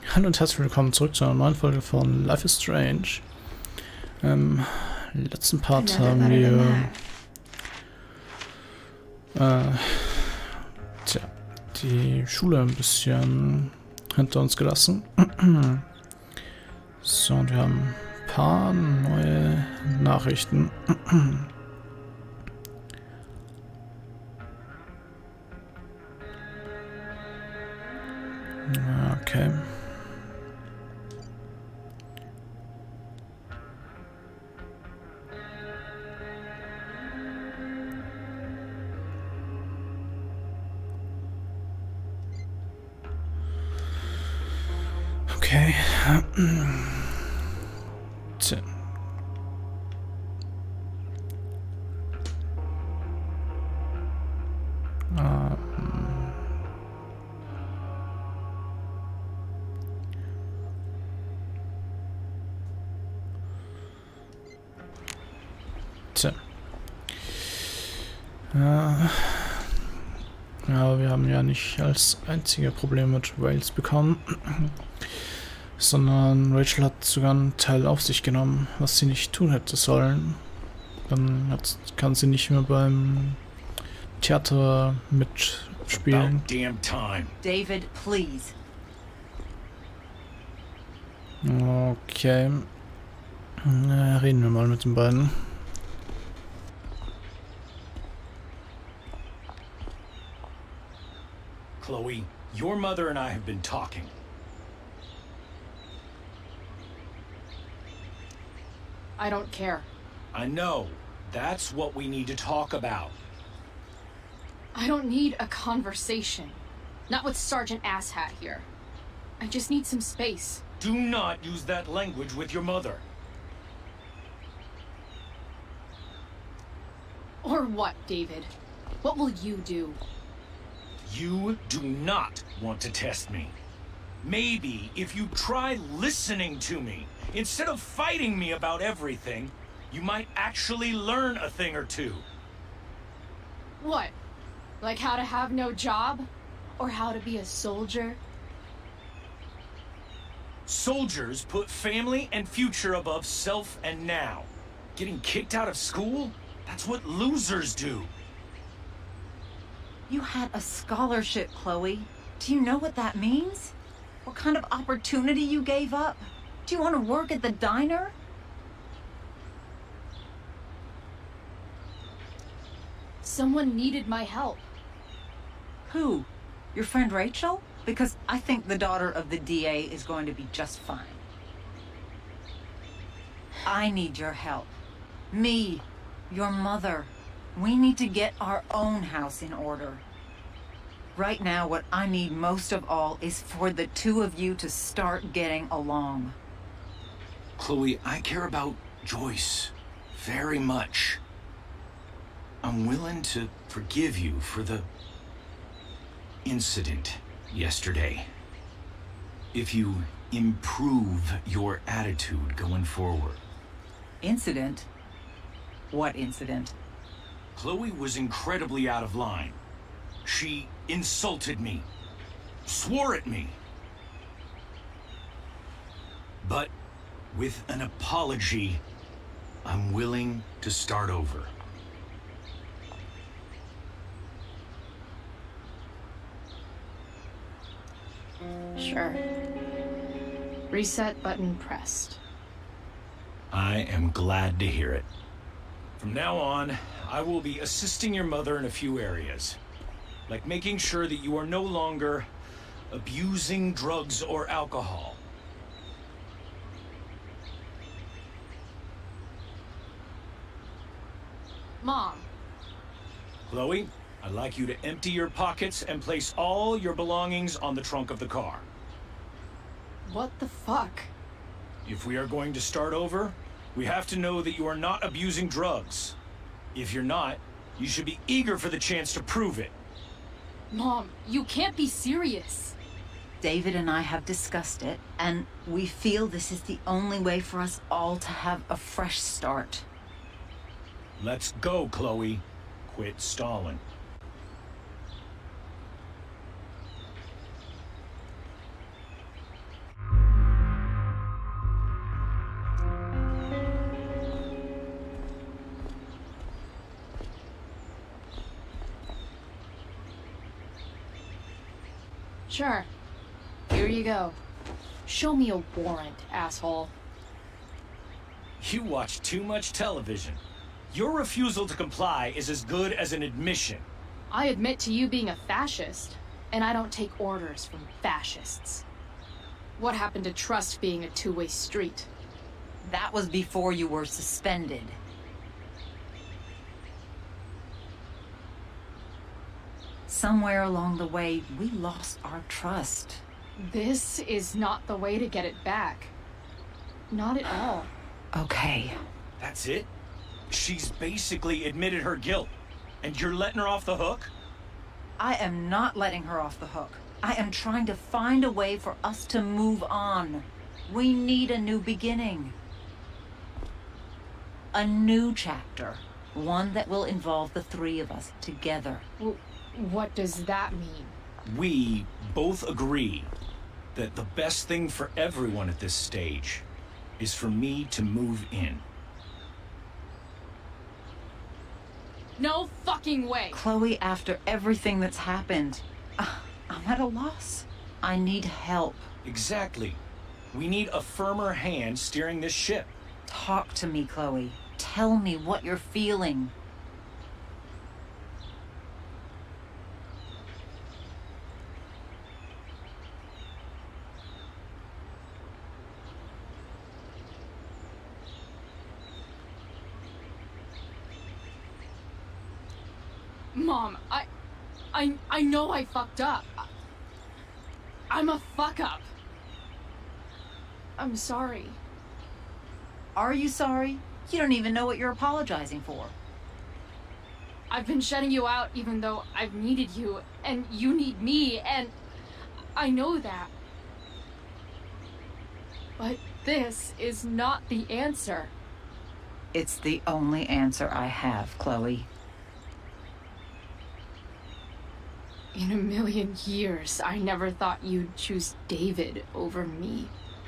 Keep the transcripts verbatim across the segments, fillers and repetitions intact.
Hallo und herzlich willkommen zurück zu einer neuen Folge von Life is Strange. Im letzten Part haben wir äh, tja, die Schule ein bisschen hinter uns gelassen. So, und wir haben ein paar neue Nachrichten. Okay. Okay. Tja. Ähm. Tja. Ja. Ja, wir haben ja nicht als einzige Probleme mit Wales bekommen, sondern Rachel hat sogar einen Teil auf sich genommen, was sie nicht tun hätte sollen. Dann hat, kann sie nicht mehr beim Theater mitspielen. About damn time. David, please. Okay. Na, reden wir mal mit den beiden. Chloe, your mother and I have been talking. I don't care. I know. That's what we need to talk about. I don't need a conversation. Not with Sergeant Asshat here. I just need some space. Do not use that language with your mother. Or what, David? What will you do? You do not want to test me. Maybe if you try listening to me, instead of fighting me about everything, you might actually learn a thing or two. What? Like how to have no job? Or how to be a soldier? Soldiers put family and future above self and now. Getting kicked out of school? That's what losers do. You had a scholarship, Chloe. Do you know what that means? What kind of opportunity you gave up? Do you want to work at the diner? Someone needed my help. Who? Your friend Rachel? Because I think the daughter of the D A is going to be just fine. I need your help. Me, your mother. We need to get our own house in order. Right now, what I need most of all is for the two of you to start getting along. Chloe, I care about Joyce very much. I'm willing to forgive you for the incident yesterday. If you improve your attitude going forward. Incident? What incident? Chloe was incredibly out of line. She insulted me, swore at me. But with an apology, I'm willing to start over. Sure. Reset button pressed. I am glad to hear it. From now on, I will be assisting your mother in a few areas. Like making sure that you are no longer abusing drugs or alcohol. Mom. Chloe, I'd like you to empty your pockets and place all your belongings on the trunk of the car. What the fuck? If we are going to start over, we have to know that you are not abusing drugs. If you're not, you should be eager for the chance to prove it. Mom, you can't be serious. David and I have discussed it, and we feel this is the only way for us all to have a fresh start. Let's go, Chloe. Quit stalling. Sure. Here you go. Show me a warrant, asshole. You watch too much television. Your refusal to comply is as good as an admission. I admit to you being a fascist, and I don't take orders from fascists. What happened to trust being a two-way street? That was before you were suspended. Somewhere along the way, we lost our trust. This is not the way to get it back. Not at all. Okay. That's it? She's basically admitted her guilt, and you're letting her off the hook? I am not letting her off the hook. I am trying to find a way for us to move on. We need a new beginning. A new chapter. One that will involve the three of us together. W- what does that mean? We both agree that the best thing for everyone at this stage is for me to move in. No fucking way! Chloe, after everything that's happened, uh, I'm at a loss. I need help. Exactly. We need a firmer hand steering this ship. Talk to me, Chloe. Tell me what you're feeling. Mom, I... I... I know I fucked up. I'm a fuck-up. I'm sorry. Are you sorry? You don't even know what you're apologizing for. I've been shutting you out even though I've needed you, and you need me, and I know that. But this is not the answer. It's the only answer I have, Chloe. In a million years, I never thought you'd choose David over me.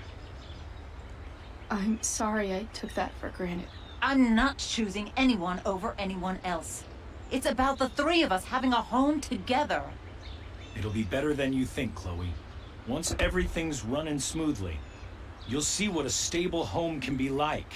I'm sorry I took that for granted. I'm not choosing anyone over anyone else. It's about the three of us having a home together. It'll be better than you think, Chloe. Once everything's running smoothly, you'll see what a stable home can be like.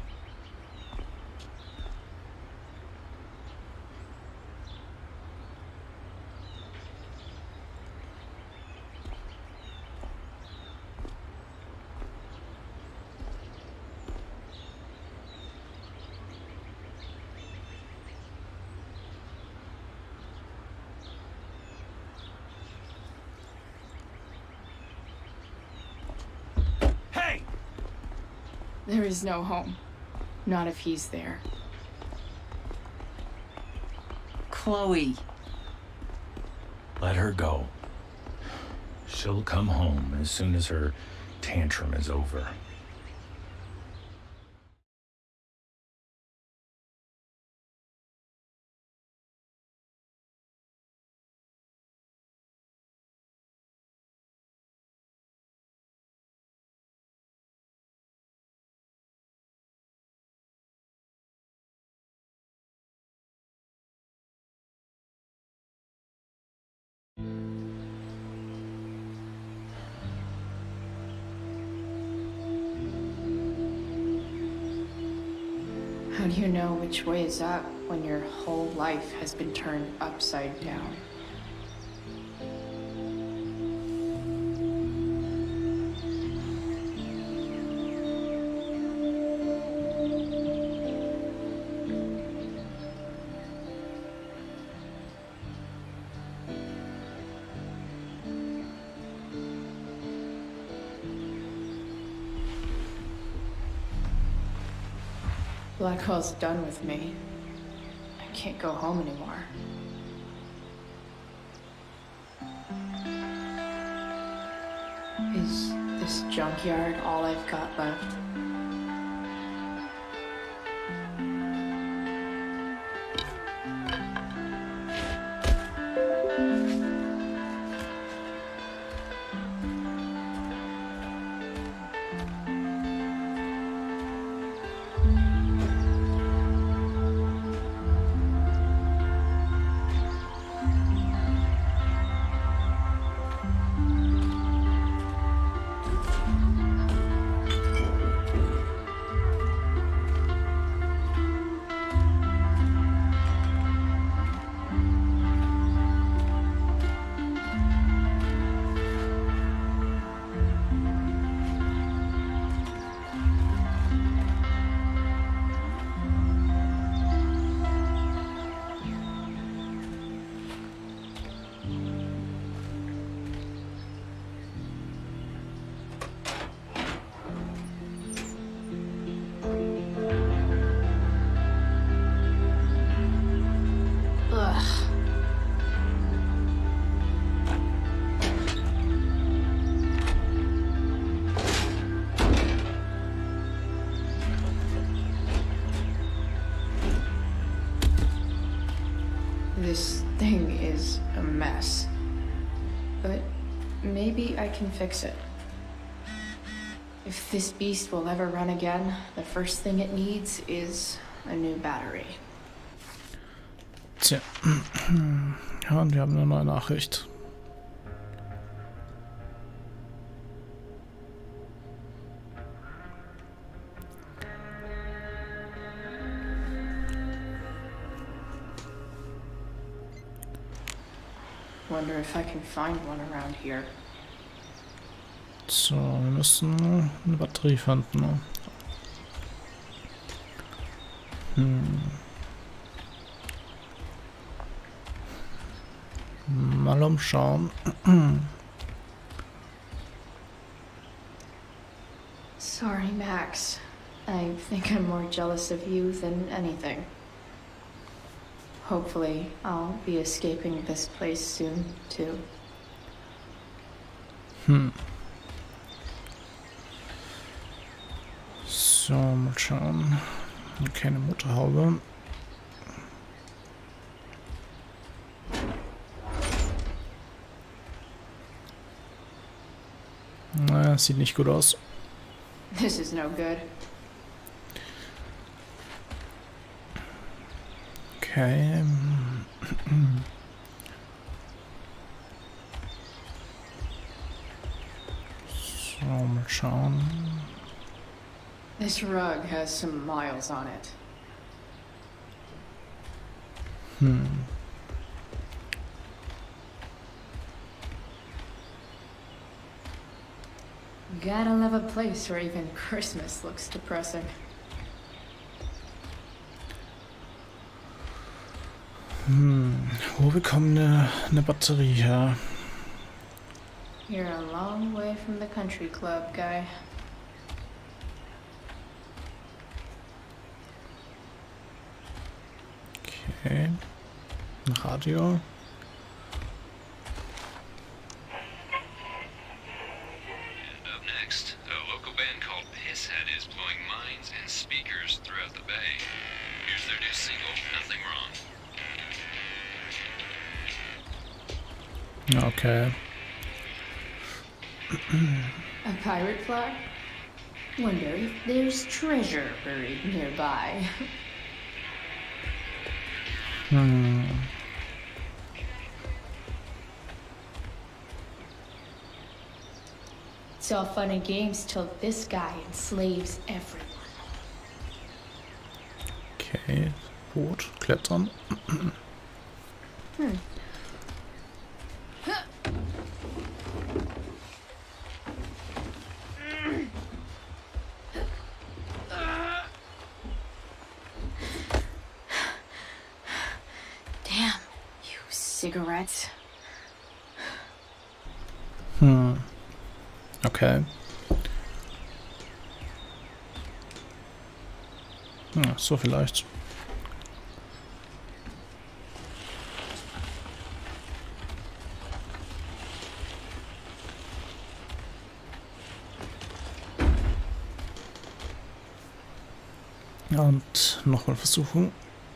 There is no home. Not if he's there. Chloe. Let her go. She'll come home as soon as her tantrum is over. How do you know which way is up when your whole life has been turned upside down? Blackwell's done with me. I can't go home anymore. Is this junkyard all I've got left? a mess. But maybe I can fix it. If this beast will ever run again, the first thing it needs is a new battery. Tja. Ja, und wir haben eine neue Nachricht. Wonder if I can find one around here. So, wir müssen eine Batterie finden. Ne? Hm. Mal umschauen. Sorry, Max. I think I'm more jealous of you than anything. Hopefully, I'll be escaping this place soon, too. Hm. So, mal schauen. Keine Motorhaube. Na, sieht nicht gut aus. This is no good. Okay. So, mal schauen. This rug has some miles on it. Hm. Gotta love a place where even Christmas looks depressing. Hm. Wo bekommen wir eine Batterie her? You're a long way from the country club, guy. Okay. Ein Radio. Next, a local band called Pisshead is blowing minds and speakers throughout the bay. Here's their new single, Nothing Wrong. Okay. A pirate flag? Wonder if there's treasure buried nearby. Hm. It's all fun and games till this guy enslaves everyone. Okay. Boot. Klettern. Hmm. Damn, you cigarettes. Hm. Okay. Ja, so vielleicht. Und nochmal versuchen.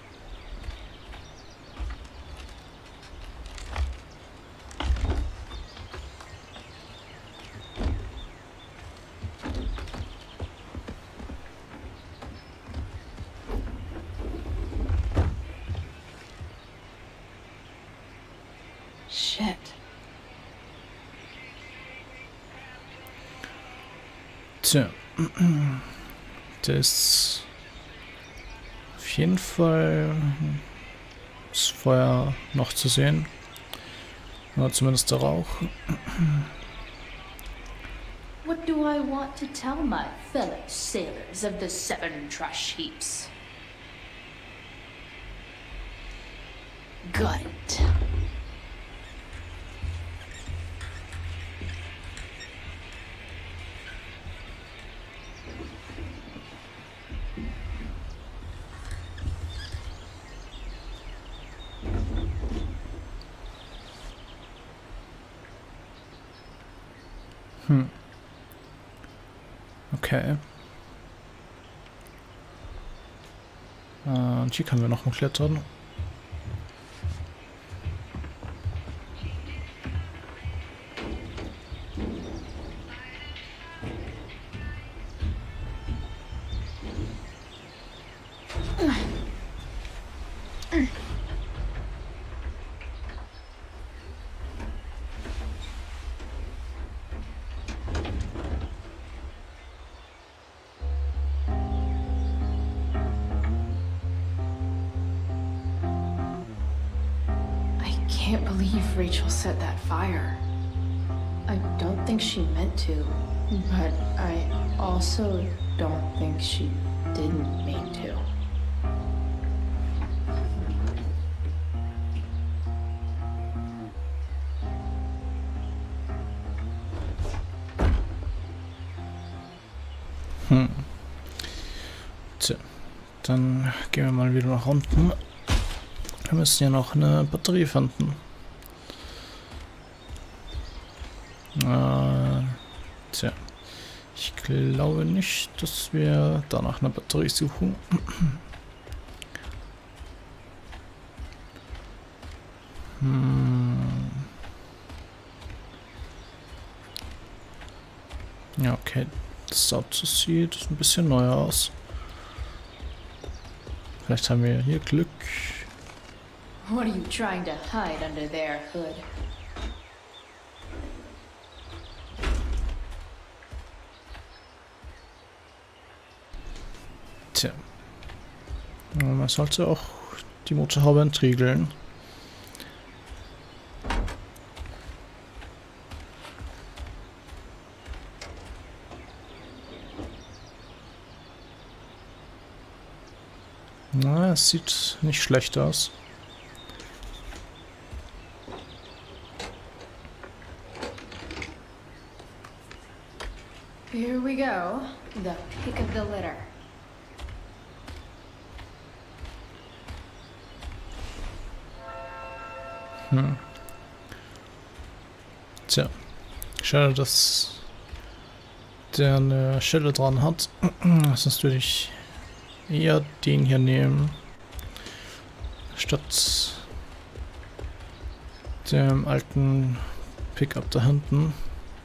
Shit. Tja. Das auf jeden Fall das Feuer noch zu sehen. Oder zumindest der Rauch. What do I want to tell my fellow sailors of the seven trash heaps? Got it. Hm. Okay. Und hier können wir noch mal klettern. can't believe Rachel set that fire. I don't think she meant to, but I also don't think she didn't mean to. Hm. Tja, dann gehen wir mal wieder nach unten. Wir müssen ja noch eine Batterie finden. Äh, tja, ich glaube nicht, dass wir danach eine Batterie suchen. Hm. Ja, okay. Das Auto sieht ein bisschen neu aus. Vielleicht haben wir hier Glück. What are you trying to hide under there, Hood? Tja. Man sollte auch die Motorhaube entriegeln. Na, es sieht nicht schlecht aus. Here we go. The pick of the litter. Hm. Tja. Schade, dass der eine Schelle dran hat. Sonst würde ich eher den hier nehmen. Statt dem alten Pickup da hinten.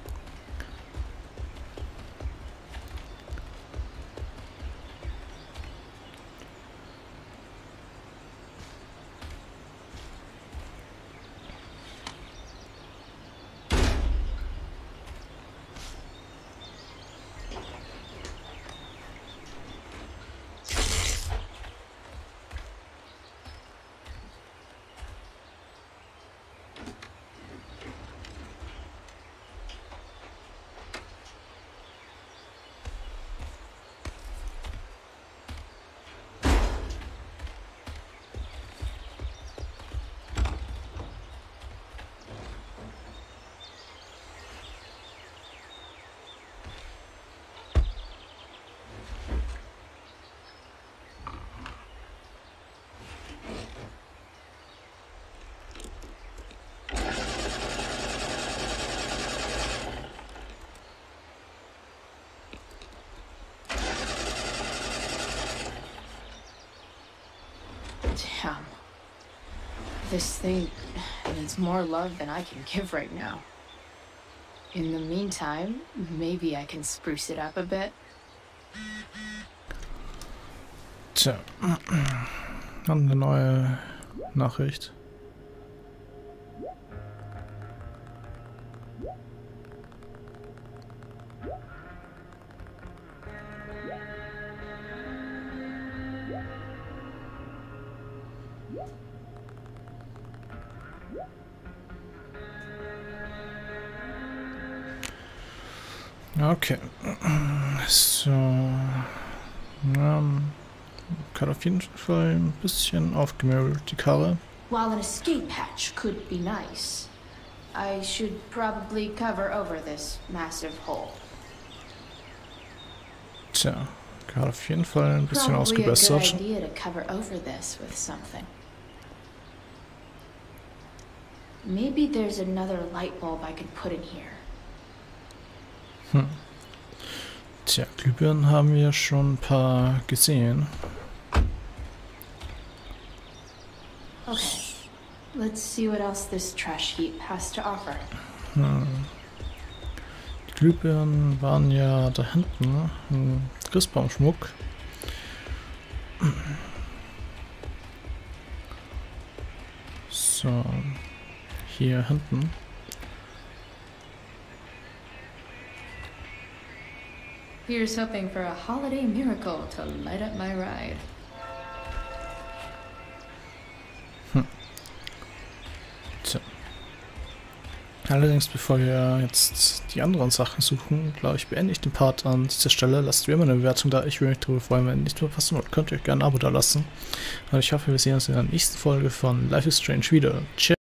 Damn. This thing needs more love than I can give right now. In the meantime, maybe I can spruce it up a bit. Tja, haben eine neue Nachricht. Okay, so, ja, kann auf jeden Fall ein bisschen aufgemöbelt, die Karre. While an escape hatch could be nice, I should probably cover over this massive hole. Tja, gerade auf jeden Fall ein bisschen Probably a good ausgebessert. idea to cover over this with something. Maybe there's another light bulb I could put in here. Hm. Tja, Glühbirnen haben wir schon ein paar gesehen. Okay, let's see what else this trash heap has to offer. Hm. Die Glühbirnen waren ja da hinten, im Christbaumschmuck. So, hier hinten. Here's hoping for a holiday miracle to light up my ride. Hm. Tja. Allerdings, bevor wir jetzt die anderen Sachen suchen, glaube ich, beende ich den Part an dieser Stelle. Lasst wie immer eine Bewertung da. Ich würde mich darüber freuen, wenn ihr nichts mehr passen wollt. Könnt ihr euch gerne ein Abo da lassen. Und ich hoffe, wir sehen uns in der nächsten Folge von Life is Strange wieder. Ciao.